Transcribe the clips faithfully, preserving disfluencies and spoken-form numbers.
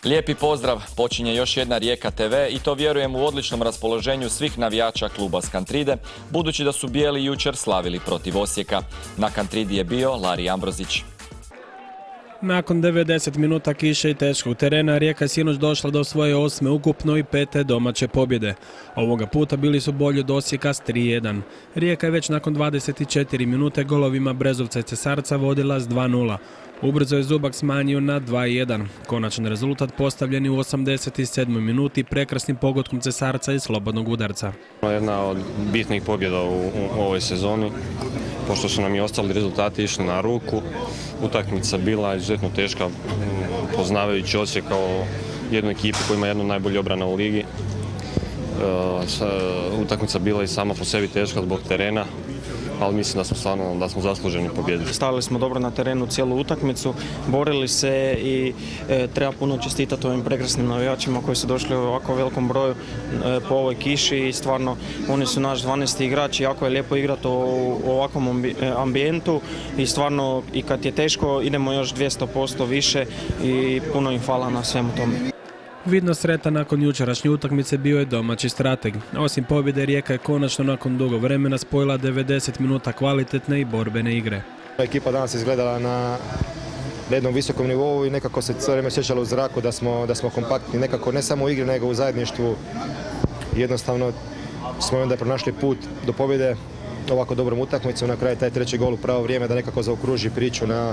Lijepi pozdrav, počinje još jedna Rijeka te ve i to vjerujem u odličnom raspoloženju svih navijača kluba s Kantride, budući da su bijeli jučer slavili protiv Osijeka. Na Kantridi je bio Lari Ambrozić. Nakon devedeset minuta kiše i teškog terena, Rijeka je sinoć došla do svoje osme ukupno i pete domaće pobjede. Ovoga puta bili su bolji od Osijeka s tri jedan. Rijeka je već nakon dvadeset četiri minute golovima Brezovca i Cesarca vodila s dva nula. Ubrzo je Zubak smanjio na dva jedan. Konačan rezultat postavljen je u osamdeset sedmoj minuti prekrasnim pogodkom Cesarca iz slobodnog udarca. Jedna od bitnih pobjeda u, u ovoj sezoni, pošto su nam i ostali rezultati išli na ruku. Utakmica bila izuzetno teška, poznavajući Osijek kao jednu ekipu koja ima jednu najbolju obranu u ligi. Utakmica bila i sama po sebi teška zbog terena, ali mislim da smo stvarno da smo zasluženi pobjedili. Stavili smo dobro na terenu cijelu utakmicu, borili se i e, treba puno čestitati ovim prekrasnim navijačima koji su došli u ovako velikom broju e, po ovoj kiši i stvarno oni su naš dvanaesti igrač i jako je lijepo igrati u, u ovakvom ambi, ambijentu i stvarno i kad je teško idemo još dvjesto posto više i puno im hvala na svemu tome. Vidno sretan nakon jučerašnje utakmice bio je domaći strateg. Osim pobjede, Rijeka je konačno nakon dugo vremena spojila devedeset minuta kvalitetne i borbene igre. Ekipa danas izgledala na jednom visokom nivou i nekako se cijelo vrijeme osjećalo u zraku da smo, da smo kompaktni, nekako ne samo u igri nego u zajedništvu. Jednostavno smo onda pronašli put do pobjede ovako dobrom utakmicom. Na kraju taj treći gol u pravo vrijeme da nekako zaokruži priču na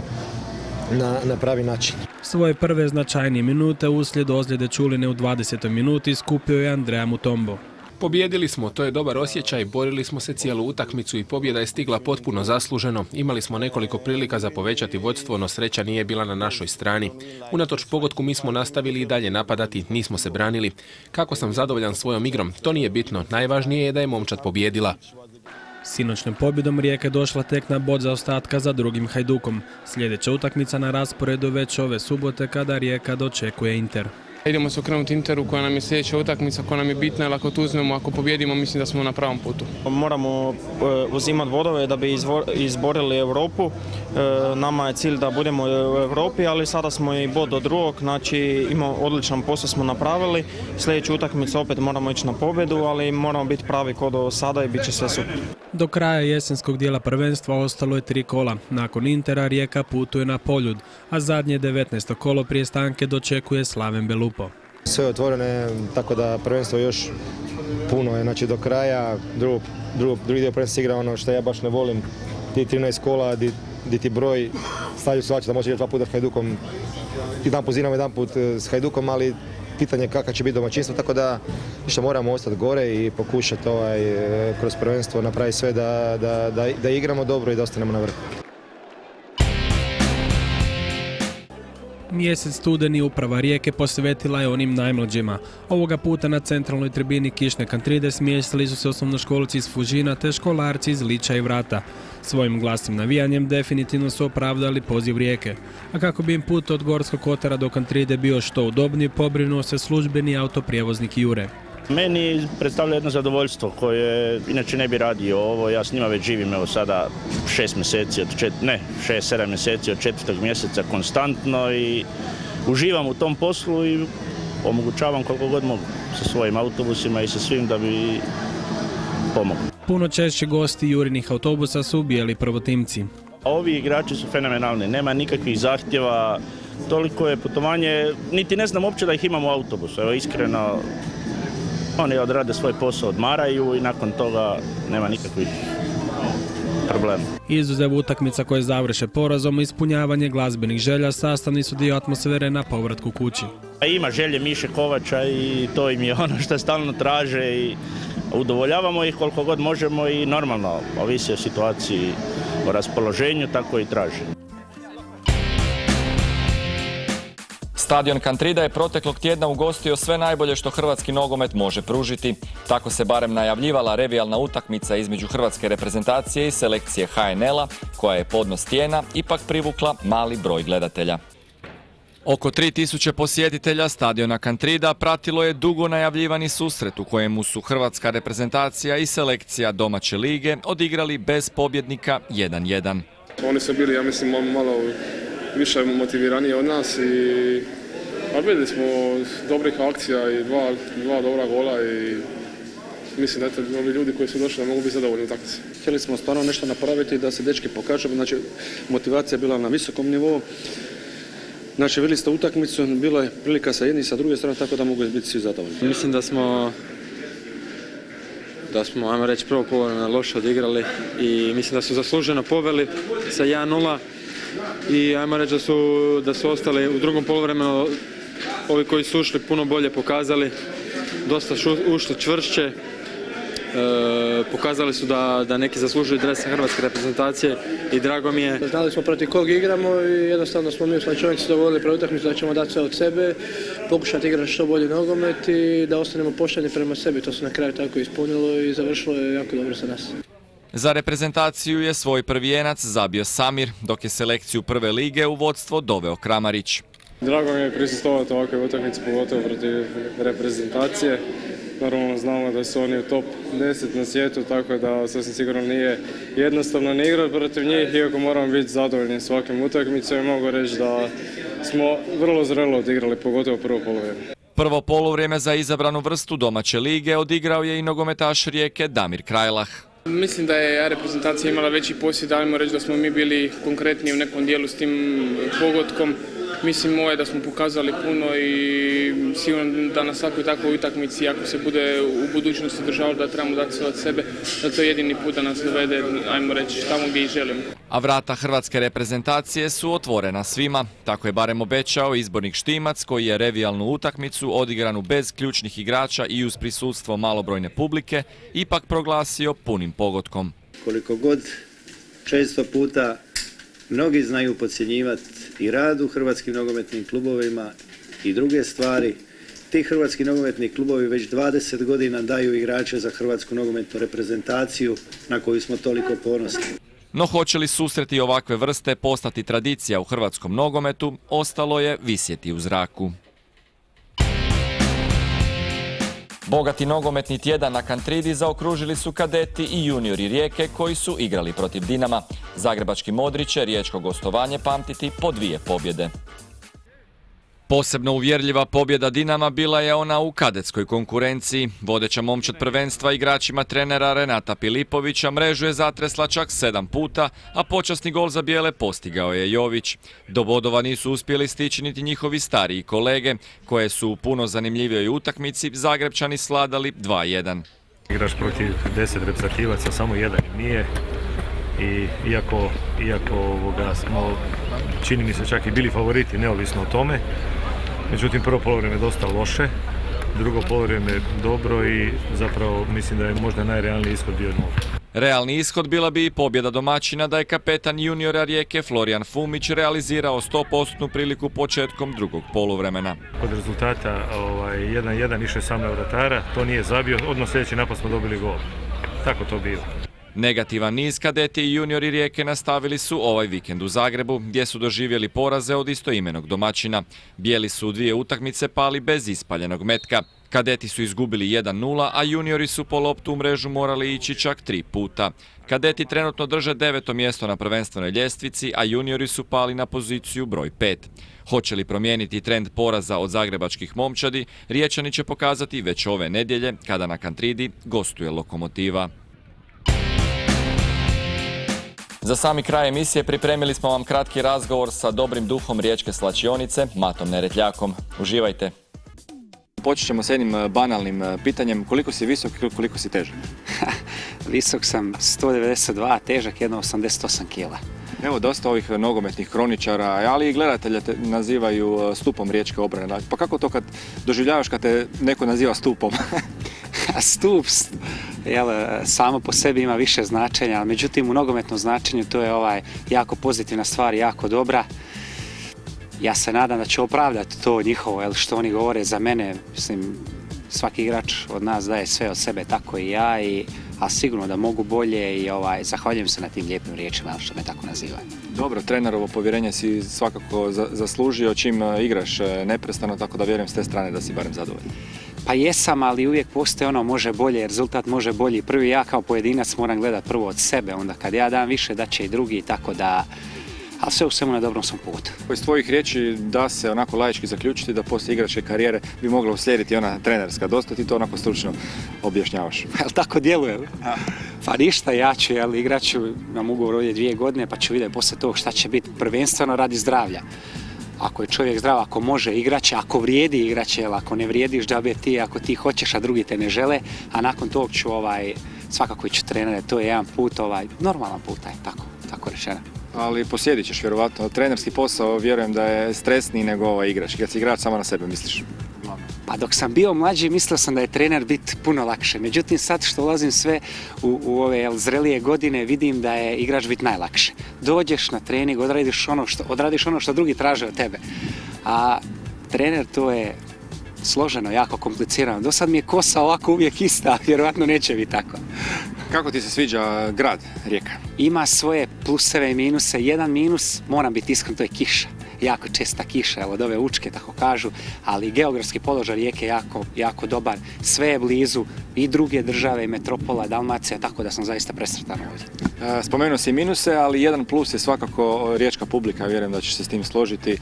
Na, na pravi način. Svoje prve značajnije minute uslijed ozljede Čuline u dvadesetoj minuti skupio je Andrea Mutombo. Pobijedili smo, to je dobar osjećaj, borili smo se cijelu utakmicu i pobjeda je stigla potpuno zasluženo. Imali smo nekoliko prilika za povećati vodstvo, no sreća nije bila na našoj strani. Unatoč pogodku mi smo nastavili i dalje napadati, nismo se branili. Kako sam zadovoljan svojom igrom, to nije bitno, najvažnije je da je momčad pobijedila. Sinoćnom pobjedom Rijeka je došla tek na bod zaostatka za drugim Hajdukom. Sljedeća utakmica na rasporedu već ove subote kada Rijeka dočekuje Inter. Idemo se okrenuti Interu koja nam je sljedeća utakmica, koja nam je bitna, jer ako tu uzmemo, ako pobjedimo, mislim da smo na pravom putu. Moramo uzimati bodove da bi izborili Europu. Nama je cilj da budemo u Europi, ali sada smo i bod do drugog, znači imamo odličan posao smo napravili. Sljedeću utakmicu opet moramo ići na pobjedu, ali moramo biti pravi kod do sada i bit će sve super. Do kraja jesenskog dijela prvenstva ostalo je tri kola. Nakon Intera Rijeka putuje na Poljud, a zadnje devetnaesto kolo prije stanke dočekuje Slaven Belupo. Sve je otvorene, tako da prvenstvo još puno je, znači do kraja, drug, drug, drugi dio prvenstva igra ono što ja baš ne volim, ti trinaest kola, di, di ti broj stavlju svača da može igrati dva puta s Hajdukom, jedan put zinamo, jedan put s Hajdukom, ali pitanje kakva će biti domaćinstvo, tako da što moramo ostati gore i pokušati ovaj, kroz prvenstvo napraviti sve da, da, da, da igramo dobro i da ostanemo na vrhu. Mjesec studeni uprava Rijeke posvetila je onim najmlađima. Ovoga puta na centralnoj tribini kišne Kantride smjestili su se osnovnoškolci iz Fužina te školarci iz Liča i Vrata. Svojim glasnim navijanjem definitivno su opravdali poziv Rijeke. A kako bi im put od Gorskog kotara do Kantride bio što udobniji, pobrinuo se službeni autoprijevoznik Jure. Meni predstavlja jedno zadovoljstvo koje inače ne bi radio ovo. Ja s njima već živim evo sada šest mjeseci, od čet... ne, šest, sedam mjeseci od četvrtog mjeseca konstantno i uživam u tom poslu i omogućavam koliko god mogu sa svojim autobusima i sa svim da bi pomogli. Puno češće gosti Jurinih autobusa su bijeli prvotimci. Ovi igrači su fenomenalni, nema nikakvih zahtjeva, toliko je putovanje, niti ne znam uopće da ih imamo u autobusu, evo iskreno. Oni odrade svoj posao, odmaraju i nakon toga nema nikakvih problema. Izuzev utakmica koje završe porazom, ispunjavanje glazbenih želja sastavni su dio atmosfere na povratku kući. Ima želje Miše Kovača i to im je ono što stalno traže i udovoljavamo ih koliko god možemo i normalno ovisi o situaciji, o raspoloženju, tako i traže. Stadion Kantrida je proteklog tjedna ugostio sve najbolje što hrvatski nogomet može pružiti. Tako se barem najavljivala revijalna utakmica između hrvatske reprezentacije i selekcije ha en el a, koja je podnos tijena ipak privukla mali broj gledatelja. Oko tri tisuće posjetitelja stadiona Kantrida pratilo je dugo najavljivani susret u kojemu su hrvatska reprezentacija i selekcija domaće lige odigrali bez pobjednika jedan jedan. Oni su bili, ja mislim, malo više motiviraniji od nas i Pa vidjeli smo dobrih akcija i dva, dva dobra gola i mislim da eto, ovi ljudi koji su došli da mogu biti zadovoljni u utakmici. Htjeli smo stvarno nešto napraviti da se dečki pokažu, znači motivacija je bila na visokom nivou. Znači vidjeli ste utakmicu, bila je prilika sa jedne i sa druge strane, tako da mogu biti svi zadovoljni. Mislim da smo, da smo, ajmo reći, prvo polovreme loše odigrali i mislim da su zasluženo poveli sa jedan nula i ajmo reći da su, da su ostali u drugom poluvremenu, ovi koji su ušli puno bolje pokazali, dosta šu, ušli čvršće, e, pokazali su da, da neki zaslužuju dres hrvatske reprezentacije i drago mi je. Znali smo protiv kog igramo i jednostavno smo mi u slačonici dogovorili pre utakmicu da ćemo dati sve od sebe, pokušati igrati što bolji nogomet i da ostanemo pošteni prema sebi. To se na kraju tako ispunilo i završilo je jako dobro za nas. Za reprezentaciju je svoj prvi jenac zabio Samir, dok je selekciju prve lige u vodstvo doveo Kramarić. Drago mi je prisustvovati ovakve utakmice, pogotovo protiv reprezentacije. Normalno znamo da su oni u top deset na svijetu, tako da sasvim sigurno nije jednostavno ne igrati protiv njih, iako moramo biti zadovoljni svakim utakmicom i mogu reći da smo vrlo zrelo odigrali, pogotovo prvo polovrijeme. Prvo poluvrijeme za izabranu vrstu domaće lige odigrao je i nogometaš Rijeke Damir Krajlah. Mislim da je reprezentacija imala veći posjed, ajmo reći da smo mi bili konkretni u nekom dijelu s tim pogodkom. Mislim moje da smo pokazali puno i sigurno da na svakoj takvoj utakmici, ako se bude u budućnosti držalo da trebamo dati sve od sebe, da to je jedini put da nas dovede, ajmo reći, tamo gdje i želimo. A vrata hrvatske reprezentacije su otvorena svima, tako je barem obećao izbornik Štimac koji je revijalnu utakmicu odigranu bez ključnih igrača i uz prisustvo malobrojne publike ipak proglasio punim pogodkom. Koliko god često puta mnogi znaju podcjenjivati i rad u hrvatskim nogometnim klubovima i druge stvari, ti hrvatski nogometni klubovi već dvadeset godina daju igrače za hrvatsku nogometnu reprezentaciju na koju smo toliko ponosni. No hoće li susreti ovakve vrste postati tradicija u hrvatskom nogometu, ostalo je visjeti u zraku. Bogati nogometni tjedan na Kantridi zaokružili su kadeti i juniori Rijeke koji su igrali protiv Dinama. Zagrebački modri će riječko gostovanje pamtiti po dvije pobjede. Posebno uvjerljiva pobjeda Dinama bila je ona u kadetskoj konkurenciji. Vodeća momčad prvenstva igračima trenera Renata Pilipovića mrežu je zatresla čak sedam puta, a počasni gol za bijele postigao je Jović. Do bodova nisu uspjeli stići niti njihovi stariji kolege, koje su u puno zanimljivijoj utakmici Zagrebčani sladali dva jedan. Igraš protiv deset reprezentativaca, samo jedan nije. I iako, iako ovoga, smo, čini mi se, čak i bili favoriti, neovisno o tome. Međutim, prvo polovrijeme je dosta loše, drugo polovrijeme je dobro i zapravo mislim da je možda najrealniji ishod bio nula. Realni ishod bila bi i pobjeda domaćina da je kapetan juniora Rijeke Florijan Fumić realizirao sto posto priliku početkom drugog poluvremena. Od rezultata jedan jedan ovaj, išao je sam na vratara, to nije zabio, odmah sljedeći napad smo dobili gol. Tako to bilo. Negativan niz kadeti i juniori Rijeke nastavili su ovaj vikend u Zagrebu, gdje su doživjeli poraze od istoimenog domaćina. Bijeli su u dvije utakmice pali bez ispaljenog metka. Kadeti su izgubili jedan nula, a juniori su po loptu u mrežu morali ići čak tri puta. Kadeti trenutno drže deveto mjesto na prvenstvenoj ljestvici, a juniori su pali na poziciju broj pet. Hoće li promijeniti trend poraza od zagrebačkih momčadi, Riječani će pokazati već ove nedjelje, kada na Kantridi gostuje Lokomotiva. Za sami kraj emisije pripremili smo vam kratki razgovor sa dobrim duhom riječke slačionice, Matom Neretljakom. Uživajte. Počet ćemo s jednim banalnim pitanjem. Koliko si visok i koliko si težak? Visok sam sto devedeset dva, težak jedno osamdeset osam kila. Evo, dosta ovih nogometnih kroničara, ali i gledatelja te nazivaju stupom riječke obrane. Pa kako to kad doživljavaš kad te neko naziva stupom? Stup jel, samo po sebi ima više značenja, međutim u nogometnom značenju to je ovaj jako pozitivna stvar, jako dobra. Ja se nadam da će opravdati to njihovo, jel, što oni govore za mene. Mislim, svaki igrač od nas daje sve od sebe, tako i ja, i, a sigurno da mogu bolje i ovaj, zahvaljujem se na tim lijepim riječima što me tako nazivaju. Dobro, trenerovo povjerenje si svakako zaslužio čim igraš neprestano, tako da vjerujem s te strane da si barem zadovoljan. Pa jesam, ali uvijek postoje ono može bolje, rezultat može bolji. Prvi ja kao pojedinac moram gledati prvo od sebe, onda kad ja dam više da će i drugi, tako da, ali sve u svemu na dobrom sam putu. Iz tvojih riječi da se onako laički zaključiti da poslije igračke karijere bi mogla uslijediti ona trenerska. Dosta ti to onako stručno objašnjavaš. Jel tako djeluje? Pa ništa, ja ću, jel, igrat ću, imam ugovor ovdje dvije godine, pa ću vidjeti poslije toga šta će biti, prvenstveno radi zdravlja. Ako je čovjek zdrav, ako može igraće, ako vrijedi igraće, jel, ako ne vrijediš džabe ti, ako ti hoćeš, a drugi te ne žele, a nakon tog ću ovaj, svakako ću trenere, to je jedan put, ovaj, normalan put, aj, tako, tako rečeno. Ali posjedit ćeš vjerovatno, trenerski posao vjerujem da je stresniji nego ovaj igrač, kad si igrač samo na sebe misliš. Pa dok sam bio mlađi mislio sam da je trener biti puno lakše, međutim sad što ulazim sve u, u ove jel, zrelije godine vidim da je igrač biti najlakše. Dođeš na trening, odradiš ono što, odradiš ono što drugi traže od tebe, a trener to je složeno, jako komplicirano. Do sad mi je kosa ovako uvijek ista, a vjerojatno neće biti tako. Kako ti se sviđa grad Rijeka? Ima svoje pluseve i minuse. Jedan minus, moram biti iskren, to je kiša. Jako česta kiša, od ove Učke, tako kažu, ali geografski položaj Rijeke je jako, jako dobar. Sve je blizu i druge države, i metropola, Dalmacija, tako da sam zaista presretan ovdje. Spomenuo si minuse, ali jedan plus je svakako riječka publika, vjerujem da ćeš se s tim složiti.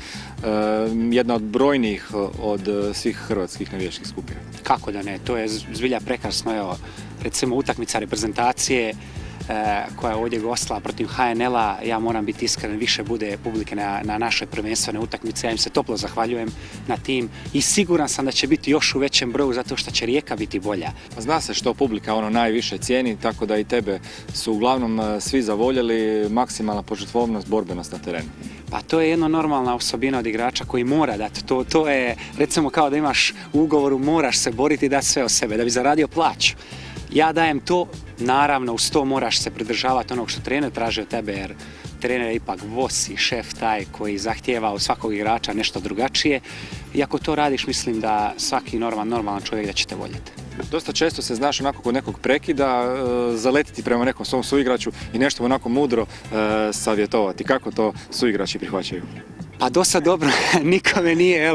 Jedna od brojnijih od svih hrvatskih navijačkih skupina. Kako da ne, to je zbilja prekrasno, evo, recimo utakmica reprezentacije koja je ovdje gostila protiv H N L-a, ja moram biti iskren, više bude publike na, na našoj prvenstvenoj utakmici, ja im se toplo zahvaljujem na tim i siguran sam da će biti još u većem broju zato što će Rijeka biti bolja. Zna se što publika ono najviše cijeni, tako da i tebe su uglavnom svi zavoljeli, maksimalna požrtvovnost, borbenost na terenu. Pa to je jedna normalna osobina od igrača koji mora dati. To, to je recimo kao da imaš u ugovoru, moraš se boriti i dati sve od sebe da bi zaradio plaću. Ja dajem to, naravno uz to moraš se pridržavati onog što trener traži od tebe, jer trener je ipak boss i šef taj koji zahtijeva od svakog igrača nešto drugačije. I ako to radiš, mislim da svaki normalan, normalan čovjek da će te voljeti. Dosta često se znaš onako kod nekog prekida e, zaletiti prema nekom svom suigraču i nešto onako mudro e, savjetovati. Kako to suigrači prihvaćaju? Pa dosta dobro, nikome nije, jel,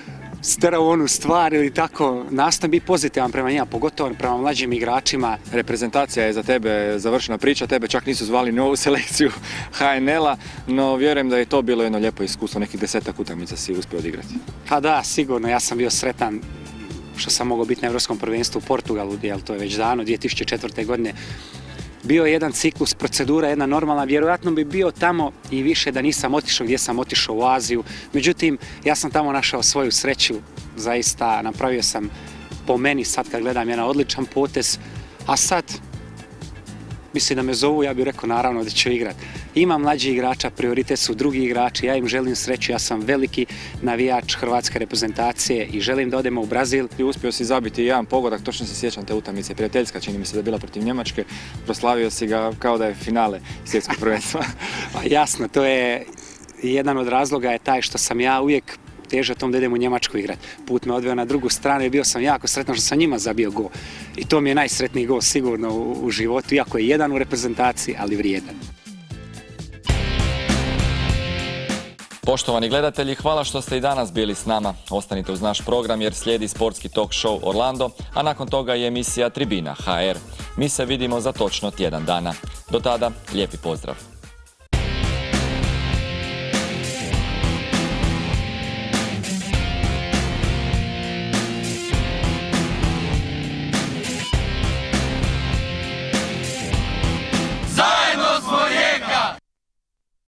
sterao onu stvar ili tako, nastojim biti pozitivan prema njima, pogotovo prema mlađim igračima. Reprezentacija je za tebe završena priča, tebe čak nisu zvali na ovu selekciju H N L-a, no vjerujem da je to bilo jedno lijepo iskustvo, nekih desetak utakmica si uspio odigrati. Pa da, sigurno, ja sam bio sretan što sam mogao biti na Europskom prvenstvu u Portugalu, jer to je već davno, dvije tisuće četvrte. godine. Bio je jedan ciklus, procedura, jedna normalna, vjerojatno bi bio tamo i više da nisam otišao gdje sam otišao u Aziju. Međutim, ja sam tamo našao svoju sreću, zaista napravio sam po meni, sad kad gledam, jedan odličan potez, a sad, mislim da me zovu, ja bih rekao naravno da ću igrati. Ima mlađi igrača, prioritet su drugi igrači, ja im želim sreću, ja sam veliki navijač hrvatske reprezentacije i želim da odemo u Brazil. I uspio si zabiti jedan pogodak, točno se sjećam te utakmice, prijateljska, čini mi se da je bila protiv Njemačke, proslavio si ga kao da je finale svjetskog prvenstva. Pa jasno, to je jedan od razloga je taj što sam ja uvijek težio tom da idem u Njemačku igrati. Put me odveo na drugu stranu i bio sam jako sretan što sam njima zabio gol. I to mi je najsretniji gol sigurno u, u životu, iako je jedan u reprezentaciji, ali vrijedan. Poštovani gledatelji, hvala što ste i danas bili s nama. Ostanite uz naš program jer slijedi sportski talk show Orlando, a nakon toga je emisija Tribina H R. Mi se vidimo za točno tjedan dana. Do tada, lijepi pozdrav!